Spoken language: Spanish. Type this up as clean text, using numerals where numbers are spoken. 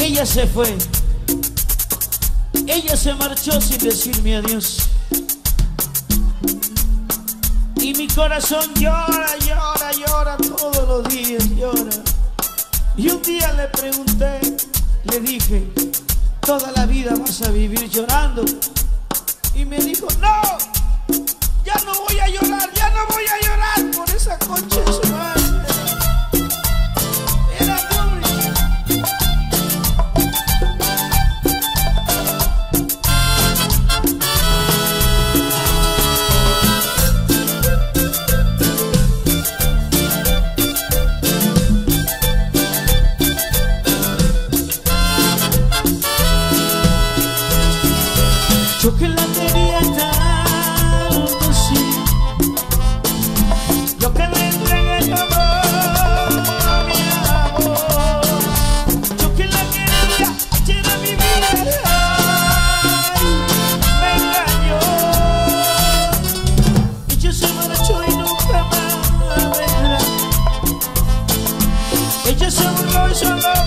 Ella se fue. Ella se marchó sin decirme adiós. Y mi corazón llora, llora, llora todos los días, llora. Y un día le pregunté, le dije, ¿toda la vida vas a vivir llorando? Y me dijo, no, ya no voy a llorar, ya no voy a llorar por esa concha de su madre. Era pobre. Yo que la tenía tanto, sí. Yo que le entregué todo mi amor. Yo que la quería, era mi vida. Ay, me engañó. Ella se marchó y nunca más vendrá. Ella se burló y solo